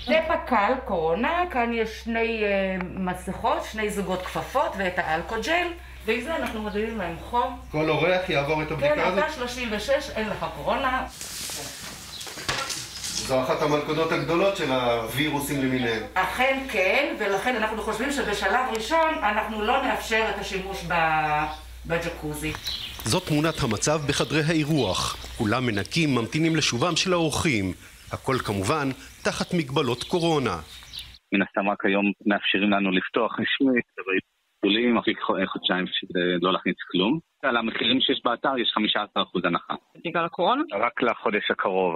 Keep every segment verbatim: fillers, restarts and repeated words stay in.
זה פקל קורונה, כאן יש שני uh, מסכות, שני זוגות כפפות ואת האלכוג'ל, ועם זה אנחנו מודדים להם חום. כל אורח יעבור את הבדיקה הזאת? כן, אתה שלושים ושש, אין לך קורונה. זו אחת המלכודות הגדולות של הווירוסים למיניהם. אכן כן, ולכן אנחנו חושבים שבשלב ראשון אנחנו לא נאפשר את השימוש בג'קוזי. זאת תמונת המצב בחדרי האירוח. כולם מנקים, ממתינים לשובם של האורחים. הכל כמובן תחת מגבלות קורונה. מן הסתם רק היום מאפשרים לנו לפתוח רשמית, אבל גדולים, אחרי חודשיים לא להכניס כלום. על המחירים שיש באתר יש חמישה עשר אחוז הנחה. בגלל הקורונה? רק לחודש הקרוב.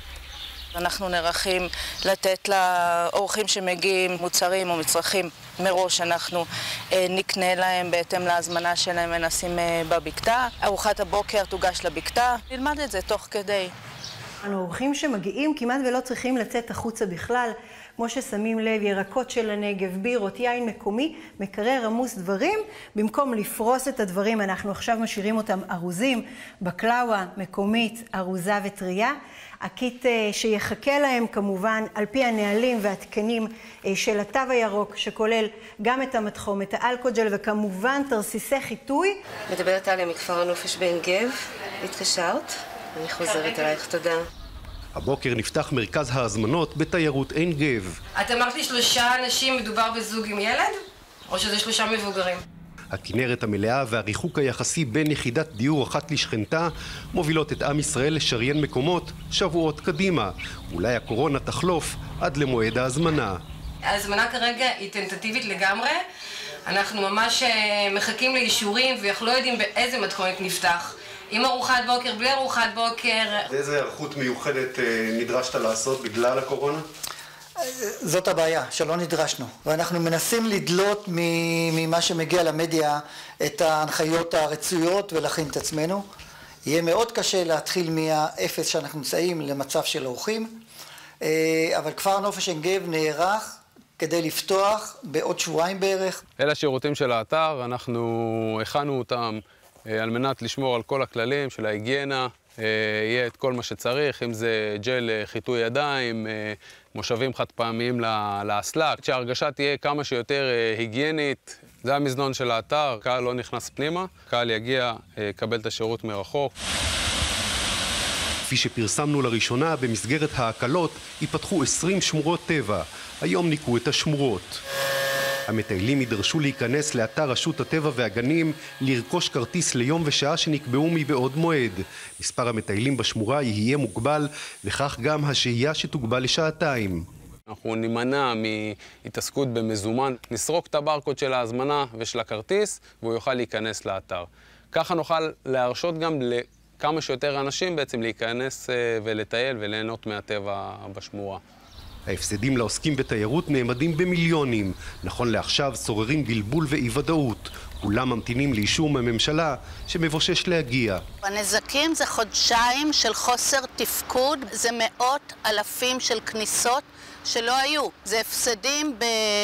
אנחנו נערכים לתת לאורחים שמגיעים מוצרים או מצרכים מראש, אנחנו נקנה להם בהתאם להזמנה שלהם ונשים בבקתה. ארוחת הבוקר תוגש לבקתה, נלמד את זה תוך כדי. האורחים שמגיעים כמעט ולא צריכים לצאת החוצה בכלל, כמו ששמים לב, ירקות של הנגב, בירות, יין מקומי, מקרר עמוס דברים. במקום לפרוס את הדברים, אנחנו עכשיו משאירים אותם ארוזים, בקלאווה מקומית, ארוזה וטריה. הקיט שיחכה להם כמובן על פי הנהלים והתקנים של התו הירוק, שכולל גם את המתחום, את האלכוג'ל וכמובן תרסיסי חיטוי. מדברת עליה מכפר הנופש בעין גב, התקשרת, אני חוזרת אלייך, תודה. הבוקר נפתח מרכז ההזמנות בתיירות עין גב. את אמרת לי שלושה אנשים, מדובר בזוג עם ילד? או שזה שלושה מבוגרים? הכנרת המלאה והריחוק היחסי בין יחידת דיור אחת לשכנתה מובילות את עם ישראל לשריין מקומות שבועות קדימה. אולי הקורונה תחלוף עד למועד ההזמנה. ההזמנה כרגע היא טנטטיבית לגמרי. אנחנו ממש מחכים לאישורים ואנחנו לא יודעים באיזה מתכונת נפתח. עם ארוחת בוקר, בלי ארוחת בוקר. איזה היערכות מיוחדת נדרשת לעשות בגלל הקורונה? זאת הבעיה, שלא נדרשנו. ואנחנו מנסים לדלות ממה שמגיע למדיה את ההנחיות הרצויות ולהכין את עצמנו. יהיה מאוד קשה להתחיל מהאפס שאנחנו נמצאים למצב של אורחים, אבל כפר נופש עין גב נערך כדי לפתוח בעוד שבועיים בערך. אלה השירותים של האתר, אנחנו הכנו אותם על מנת לשמור על כל הכללים של ההיגיינה, יהיה את כל מה שצריך, אם זה ג'ל חיטוי ידיים, מושבים חד פעמיים לאסלה, שההרגשה תהיה כמה שיותר היגיינית. זה המזנון של האתר, קהל לא נכנס פנימה, קהל יגיע, יקבל את השירות מרחוק. כפי שפרסמנו לראשונה, במסגרת ההקלות ייפתחו עשרים שמורות טבע. היום ניקו את השמורות. המטיילים יידרשו להיכנס לאתר רשות הטבע והגנים, לרכוש כרטיס ליום ושעה שנקבעו מבעוד מועד. מספר המטיילים בשמורה יהיה מוגבל, וכך גם השהייה שתוגבל לשעתיים. אנחנו נימנע מהתעסקות במזומן, נסרוק את הברקוד של ההזמנה ושל הכרטיס, והוא יוכל להיכנס לאתר. ככה נוכל להרשות גם לכמה שיותר אנשים בעצם להיכנס ולטייל וליהנות מהטבע בשמורה. ההפסדים לעוסקים בתיירות נאמדים במיליונים. נכון לעכשיו שוררים בלבול ואי-ודאות. כולם ממתינים לאישור מהממשלה שמבושש להגיע. הנזקים זה חודשיים של חוסר תפקוד, זה מאות אלפים של כניסות שלא היו. זה הפסדים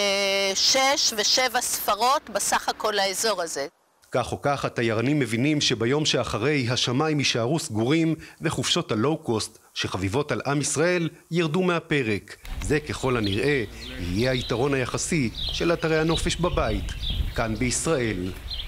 בשש ושבע ספרות בסך הכל האזור הזה. כך או כך, התיירנים מבינים שביום שאחרי השמיים יישארו סגורים וחופשות הלואו-קוסט שחביבות על עם ישראל ירדו מהפרק. זה ככל הנראה יהיה היתרון היחסי של אתרי הנופש בבית, כאן בישראל.